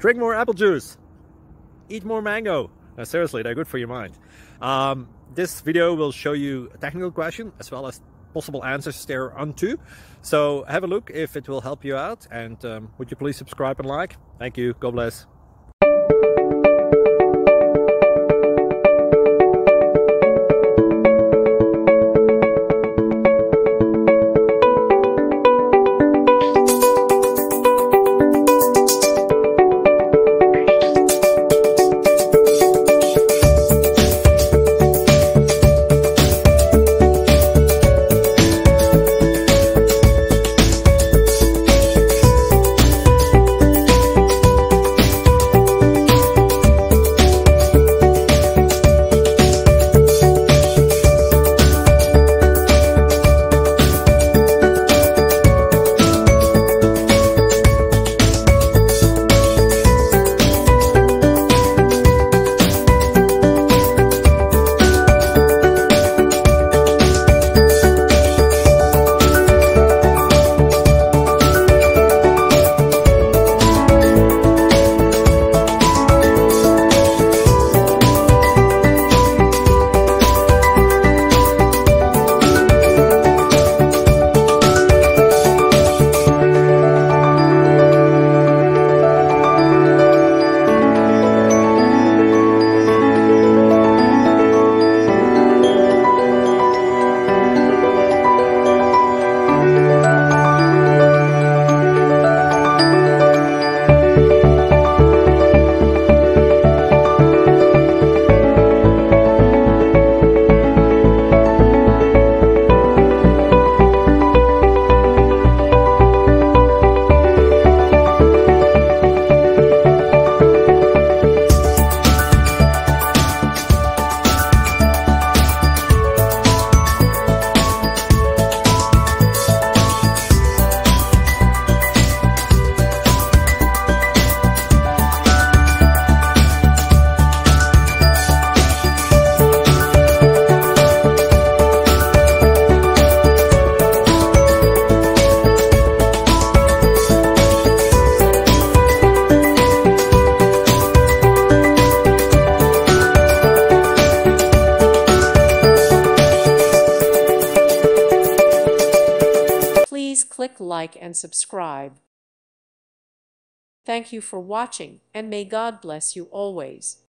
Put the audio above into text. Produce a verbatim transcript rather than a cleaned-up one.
Drink more apple juice. Eat more mango. No, seriously, they're good for your mind. Um, this video will show you a technical question as well as possible answers thereunto. So have a look if it will help you out, and um, would you please subscribe and like? Thank you. God bless. Please click like and subscribe. Thank you for watching, and may God bless you always.